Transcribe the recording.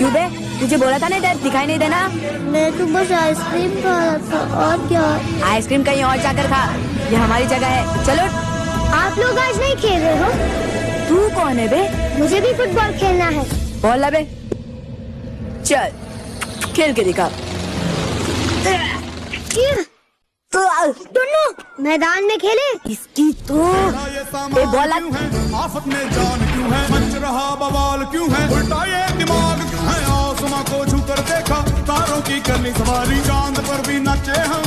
क्यों बे? तुझे बोला था ना डर दिखाई नहीं देना। मैं तो बस आइसक्रीम खा रहा था, और क्या? आइसक्रीम कहीं और जाकर खा, ये हमारी जगह है। चलो। आप लोग आज नहीं खेल रहे हो? तू कौन है बे? मुझे भी फुटबॉल खेलना है। बोल ला बे, चल खेल के दिखा। दोनों मैदान में खेले। इसकी तो ए बॉल आफत में जान क्यों है, मच रहा बवाल क्यों है, उल्टा ये दिमाग क्यों है, आसमां को छू कर देखा तारों की करनी सवारी, चांद पर भी नाचे हम